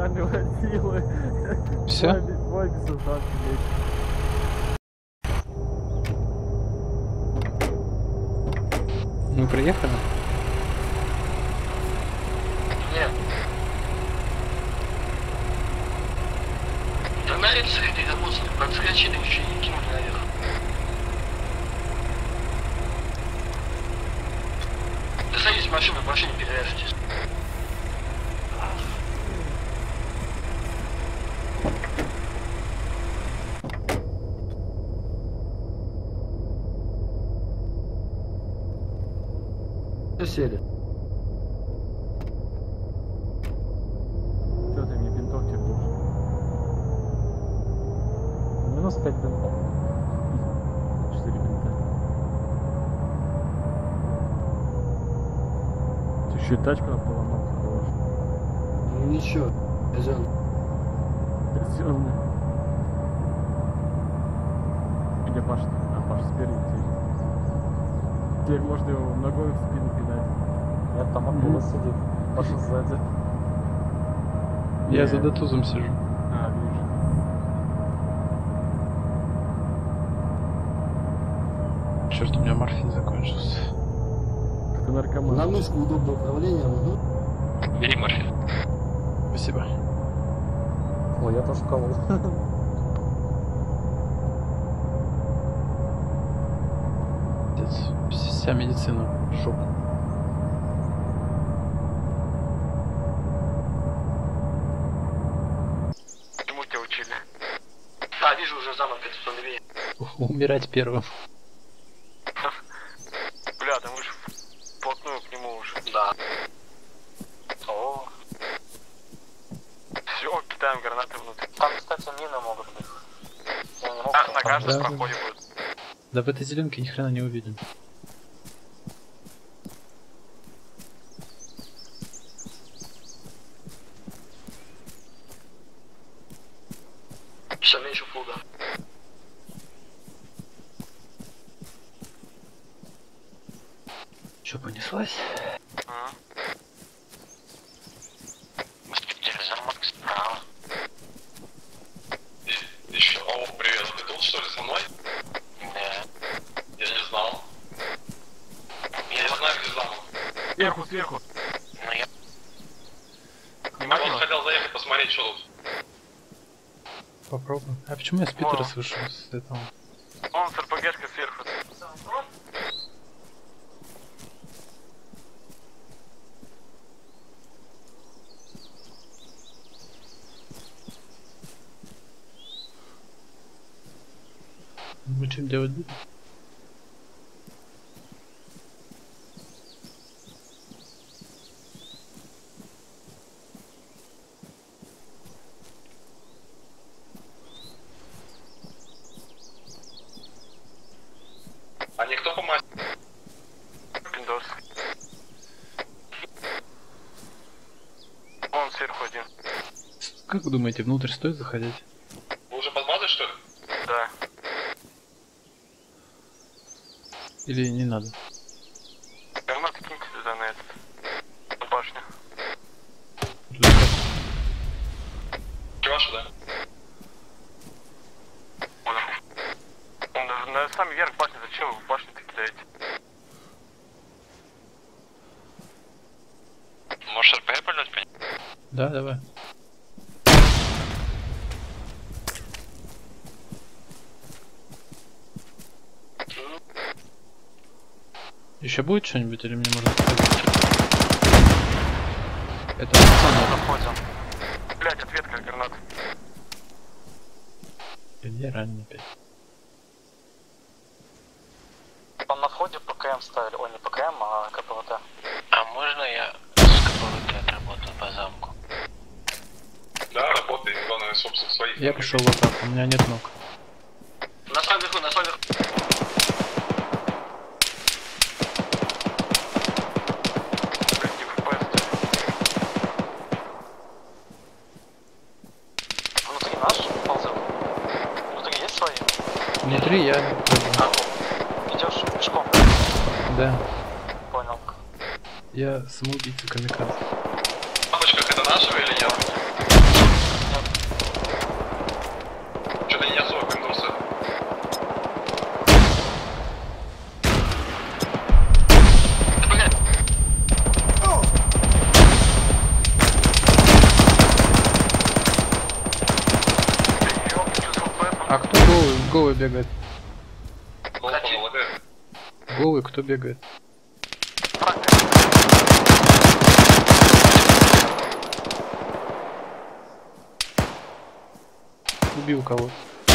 хватило. Все? Два бесознательных. Мы приехали? Нет. Да на рельсы эти допустим, подскочили еще и кинули наверх. Да садись в машине переряжетесь. Сели. Что ты мне бинтов терпишь? Минус 5 бинтов. 4 бинта. Ты еще и тачку поломал, хорош. Ну ничего, хозяин. Казенный. Где Паша? А Паша спереди теперь. Теперь можно его ногой в спину кидать. Нет, там Акула сидит. Паша сзади. Я за дотузом сижу. А, вижу. Черт, у меня морфин закончился. Ты наркоман. На мышку удобное управление. Угу. Бери морфин. Спасибо. Ой, я тоже колол. Вся медицина в шоку. Чему тебя учили? А, вижу уже замок, это что левее. Умирать первым. Бля, да мы же вплотную к нему уже. Да. О. Все, кидаем гранаты внутрь. Там, кстати, мины могут быть. На каждом Да. проходе будет. Да в этой зеленке ни хрена не увидим. Все меньше флуда. Че, понеслась? Мы видели замок справа. Еще, о, привет, ты тут что ли со мной? Да. Я не знал. Я не знаю, где замок. Сверху, сверху. Ну я... Я вот хотел заехать посмотреть, что тут. Попробуем. А почему я с Питера слышу с этого? Он с РПГшкой сверху. Мы что делать будем? А никто по мастеру? Пиндос. Он сверху один. Как вы думаете, внутрь стоит заходить? Вы уже под базой, что ли? Да. Или не надо? Гранаты киньте туда на этот. На башню. Ваша, да? Он на самый верх башни, зачем вы в башню-то кидаете? Можешь РПГ польнуть, понятно? Да, давай. Еще будет что-нибудь или мне можно сходить? Это пацаны. Заходим. Блять, ответка гранат. Где ранее опять? Там на входе ПКМ ставили. Ой, не ПКМ, а КПВТ. А можно я с КПВТ отработаю по замку? Да, работай, главное, собственно, своих. Я пошел в атаку, у меня нет ног. На самом верху, на самом верху. Внутри наш ползет? Внутри есть свои? Внутри я... Идешь пешком? Да. Понял. Я самоубийца камикадзе. Бабочка, это нашего или я? бегает? Голова лагает. Голый, кто бегает? Убил кого?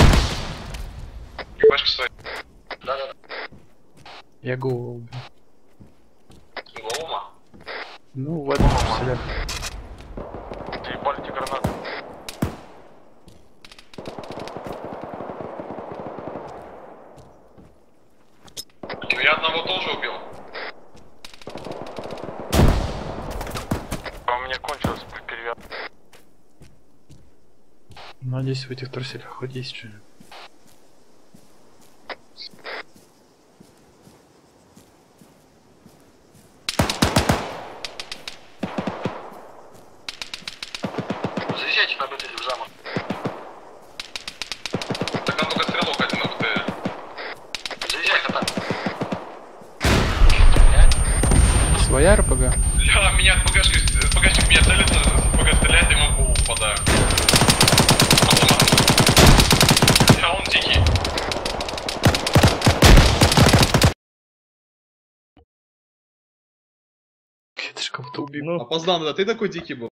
Ебашка стоит. Да-да-да. Я голову убил. Голова? Ну, в этом селях. Ебали эти гранаты. Ну я одного тоже убил. А у меня кончилось перевязка. Надеюсь, в этих труселях хоть есть что-нибудь. Заезжайте на БТ в замок. Так нам только стрелок один на БТР. Заезжай, кота. Своя РПГ? Бля, меня ПГшник меня целится, ПГ стреляет, ему в голову попадаю. А он дикий. Это ж кого-то убил. Опоздал, да, ты такой дикий был.